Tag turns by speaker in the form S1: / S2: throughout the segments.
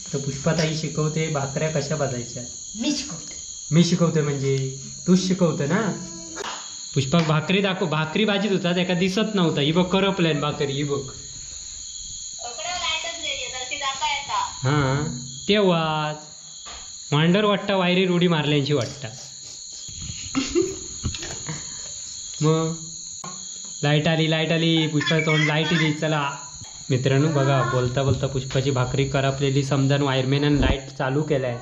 S1: तर पुष्पाताई शिकवते भाकऱ्या कशा भाजायच्या.
S2: मी
S1: शिकवते म्हणजे तूच शिकवते ना. पुष्पाक भाकरी दाखव. भाकरी भाजीत होता त्याका दिसत नव्हता. ही बघ करपल्यान भाकरी. ही बघ. हा तेव्हाच मांडर वाटता वायरी रुडी मारल्यांची वाटता. मग लाईट आली पुष्पा तोंड लाईट इली. चला मित्रांनो बघा बोलता बोलता पुष्पाची भाकरी करपलेली समजा वायरमॅन लाईट चालू केलाय.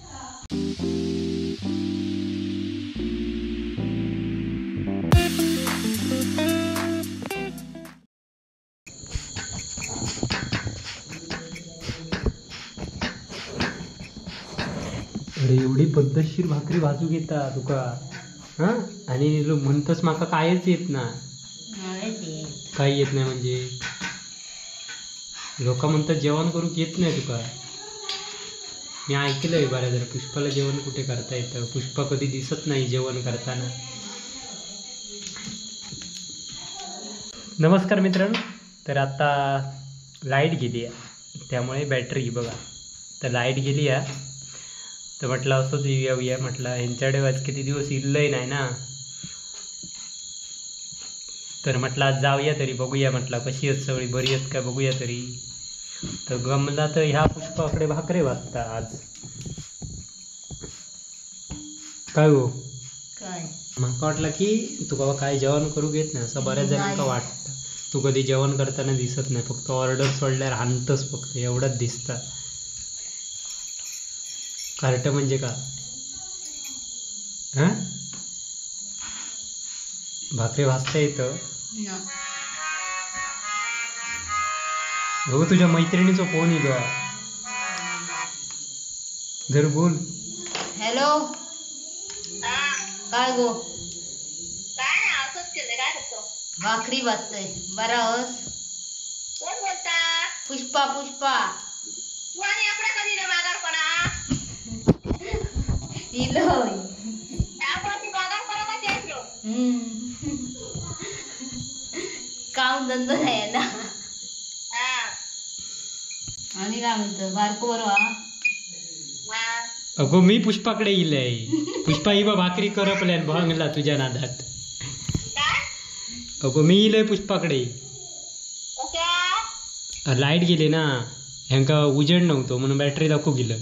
S1: अरे एवढी पद्धतशीर भाकरी भाजू घेता तुका. हा आणि म्हणतस माका कायच येत ना. काही येत नाही म्हणजे लोक म्हणतात जेवण करूक येत नाही तुका. मी ऐकलंय बऱ्याच जरा पुष्पाला जेवण कुठे करता येतं. पुष्पा कधी दिसत नाही जेवण करताना. नमस्कार मित्रांनो. तर आता लाईट गेली आहे त्यामुळे बॅटरी बघा. तर लाईट गेली आहे तर म्हटलं असंच येऊया. म्हटलं ह्यांच्याकडे आज किती दिवस इल्लंही नाही ना. तर म्हटलं आज जाऊया तरी बघूया. म्हटलं कशी आहेत सगळी बरी आहेत का बघूया तरी. तर गमला तर ह्या पुष्पाकडे भाकरे वाजता आज. काय हो
S2: काय
S1: माका वाटलं की तू बाबा काय जेवण करू घेत नाही असं बऱ्याच जणांका वाटतं. तू कधी जेवण करताना दिसत नाही. फक्त ऑर्डर सोडल्यावर हाणतच फक्त एवढंच दिसतं. कार्ट म्हणजे का हा भाकरी भाजता येतं. हो तुझ्या मैत्रिणीचा फोन येतो. जर बोल.
S2: हॅलो काय गो भाकरी भाजतोय. बरा हस.
S3: कोण बोलता?
S2: पुष्पा पुष्पा
S3: तू आणि आपला कधी ना माघारपणा.
S2: इलोय
S3: त्यामुळे माघारपणा का द्यायचो.
S2: काम धंदा नाही ना.
S3: हा
S2: आणि काय म्हणतो बारको बरोबर.
S3: हा.
S1: अगो मी पुष्पाकडे येईलय. पुष्पा ही बा भाकरी करपल्यान भांगला तुझ्या नादात.
S3: काय?
S1: अगो मी येईलय पुष्पाकडे.
S3: कशा?
S1: लाईट गेली ना ह्यांका उजेड नव्हतो म्हणून बॅटरी दाखवू गेलं.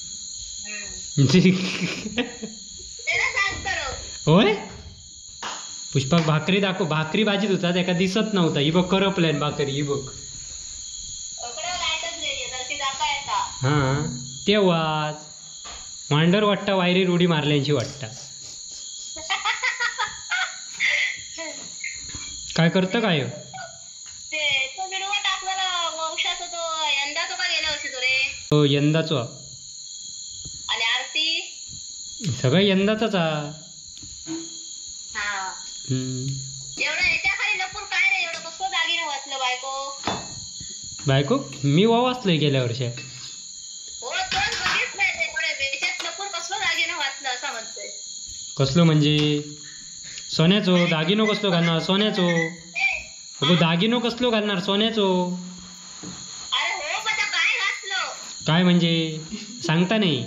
S3: त्याला सांग करो.
S1: होय पुष्पाक भाकरी दाखव. भाकरी भाजीत होता त्याका दिसत नव्हता. ही बघ करपल्यान भाकरी. ही बघ.
S3: लाईटच गेली तर ती जाता येता.
S1: हा तेव्हाच मांडर वाटता वायरी रुडी मारल्यांची वाटता. काय करतं काय
S3: ते तो व्हिडिओ टाकलेला वंशाचा तो यंदाचा का गेल्या वर्षी तो रे.
S1: हो यंदाच
S3: आणि आरती
S1: सगळं यंदाचाच.
S3: हा एवढं याच्या खाली लपून काय रे एवढं कसं दागिने वाचलं बायको.
S1: बायको मी वाचलंय गेल्या वर्षी.
S3: हो पण बघित नाही ते कोणी बेशात लपून कसलं दागिने वाचलं असं म्हणतोय.
S1: कसलो म्हणजे सोन्याचो दागिनो कसलो घालणार. सोन्याचो अगो दागिनो कसलो घालणार सोन्याचो.
S3: अरे हो पण काय घातलं.
S1: काय म्हणजे सांगता नाही.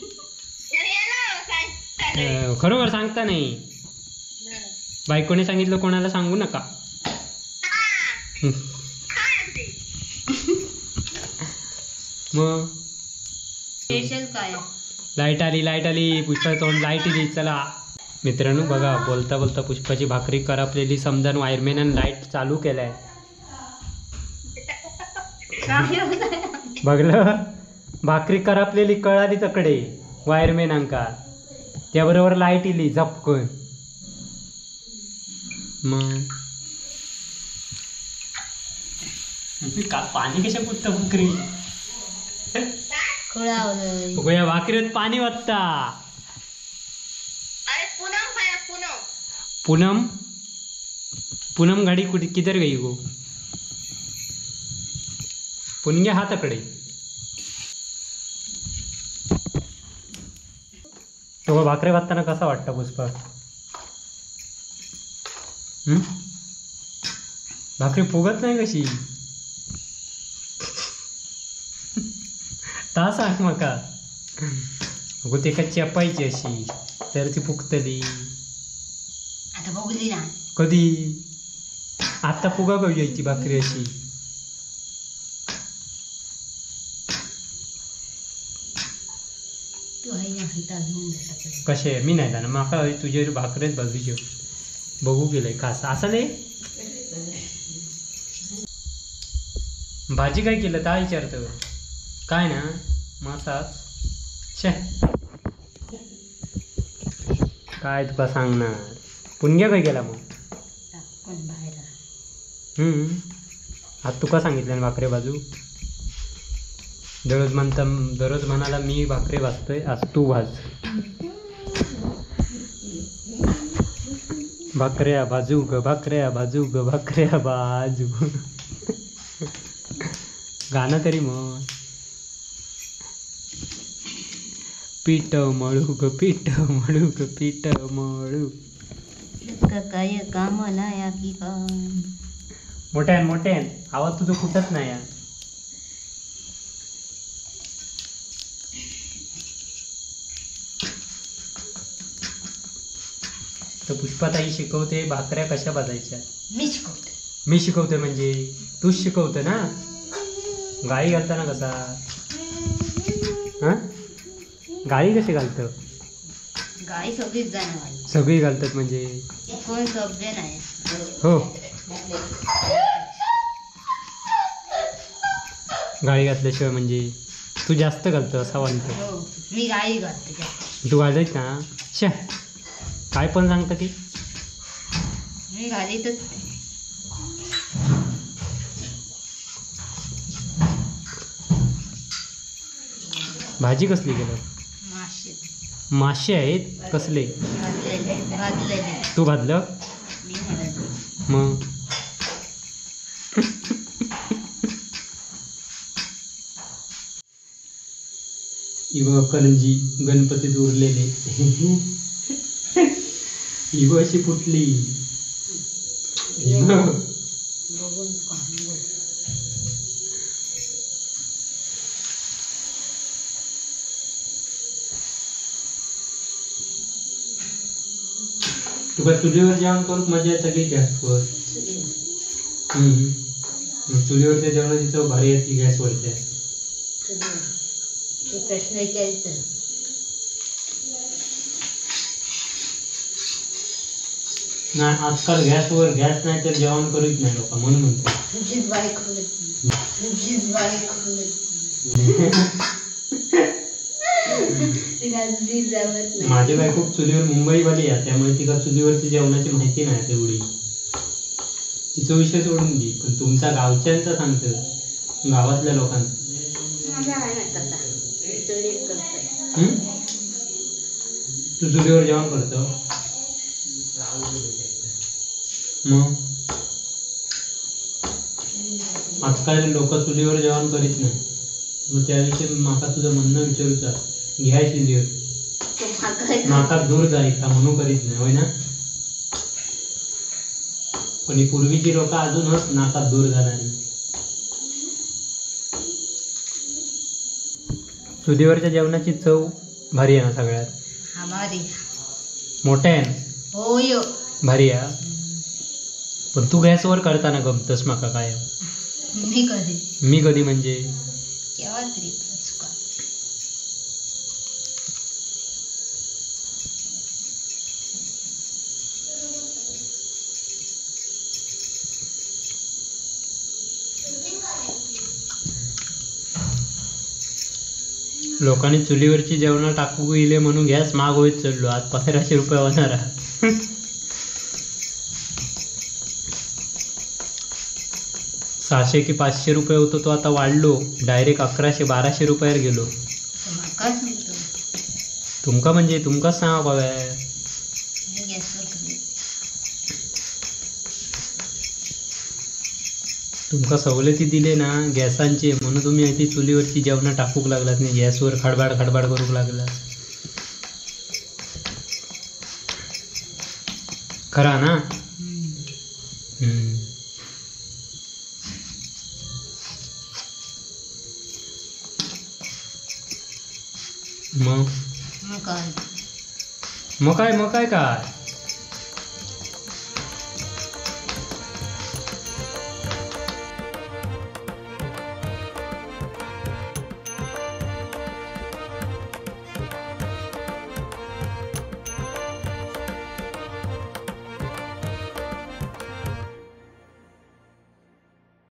S1: खरोखर सांगता नाही. बायकोने सांगितलं कोणाला सांगू नका. मग
S2: स्पेशल काय
S1: लाईट आली पुष्पा तोंड लाईट इली. चला मित्रांनो बघा बोलता बोलता पुष्पाची भाकरी करपलेली समजा वायरमॅन लाईट चालू केलाय. बघलं भाकरी करपलेली कळाली तकडे वायरमॅनांका. त्याबरोबर लाईट इली झपकन. मग का पाणी कशा कुठतं भाकरी.
S2: खुळावलंय.
S1: भाकरीत पाणी वाटता.
S3: अरे पूनम काय पूनम.
S1: पूनम पूनम गाडी कुठे किधर गई गो. पुनग्या हाताकडे. तो भाकरी भाजताना कसा वाटतं पुष्पा. भाकरी फुगत नाही कशी. ता सांग म्हाका अगो तेका चेपायची अशी तर ती फुगतली.
S2: आता बघली ना.
S1: कधी आता फुगा कशी यायची भाकरी अशी.
S2: तू आहे ना हिता घेऊन जातात.
S1: कशे मी नाही जाणार माका तुझे भाकरेच बाजूचे बघू गेलंय खास असं नाही. भाजी काय केलं ता विचारतं काय ना मासाच छे काय तुका सांगणार. पुणग्या काय केला मग.
S2: कोण बाहेर
S1: आता तुका सांगितलं ना भाकरे बाजू. दररोज म्हणाला मी भाकरे भाजतोय आज तू भाज. भाकऱ्या बाजू ग भाकऱ्या बाजू ग भाकऱ्या बाजू. गाणं तरी मग. पीठ मळू ग पीठ मळू ग पीठ मळू.
S2: काय काम नाही की काम.
S1: मोठ्यान आवाज तुझं फुटत नाही यार. तर पुष्पाताई शिकवते भाकऱ्या कशा भाजायच्या.
S2: मी शिकवते.
S1: मी शिकवते म्हणजे तूच शिकवते ना. गाळी घालताना कसा हा गाळी कशी घालतं.
S2: गाई सगळीच जाणार
S1: सगळी घालतात म्हणजे
S2: कोण सगळे नाही.
S1: हो गाळी घातल्याशिवाय म्हणजे तू जास्त घालतो असा म्हणतो.
S2: हो मी गाई घालते जास्त.
S1: तू घालायच ना शा काय पण सांगतं की
S2: मी घालीतच नाही.
S1: भाजी कसली केलं.
S2: मासे
S1: मासे आहेत कसले.
S2: भाजलेले
S1: तू भाजलं
S2: मी म्हणत.
S1: मग इव करंजी गणपतीत उरलेले इव अशी फुटली.
S2: बघून
S1: तुका चुलीवर जेवण करून मजा येते की गॅसवर. चुलीवरच्या जेवणाची चव भारी येते गॅसवरच्या.
S2: ते प्रश्न विचारित
S1: नाही आजकाल गॅसवर गॅस नाही तर जेवण करूच नाही लोक म्हणून म्हणतो.
S2: तुझीच बायको तुझीच बायको जमत नाही.
S1: माझी बायको चुलीवर मुंबईवाली आहे त्यामुळे तिला चुलीवरची जेवणाची माहिती नाही तेवढी. तिचा विषय सोडून दे पण तुमचा गावच्यांचा सांगतं गावातल्या लोकांचा.
S2: माझा आहे ना तसा चुलीवर करतोय.
S1: तू चुलीवर जेवण करतो मग आजकाल लोक चुलीवर जेवण करीत नाही. मग त्याविषयी माका तुझं म्हणणं विचारूचा घ्याय चुलीवर नाका दूर जाईल का म्हणून करीत नाही होय ना. पण ही पूर्वीची लोक अजूनच नाकात दूर जाणारी. चुलीवरच्या जेवणाची चव भारी आहे ना सगळ्यात.
S2: हा भारी
S1: मोठ्या आहे ना
S2: होय
S1: भारी आहे. पण तू गॅसवर करताना गमतस माका काय. मी कधी म्हणजे
S2: केव्हा तरी चुका.
S1: लोकांनी चुलीवरची जेवणं टाकू गेले म्हणून गॅस महाग होत चाललो. आज 1500 रुपये होणार आहे. 600 की 500 रुपये होतो तो आता वाढलो डायरेक्ट 1100-1200 रुपयावर गेलो.
S2: म्हाका सांगतो
S1: तुमका म्हणजे तुमकाच सांगा बाबा.
S2: मी गॅसवर करते.
S1: तुमका सवलती दिले ना गॅसांचे म्हणून तुम्ही ती चुलीवरची जेवणं टाकूक लागलात नाही. गॅसवर खडबाड खडबाड करूक लागला. खरा ना. मग
S2: मग काय
S1: मग काय काय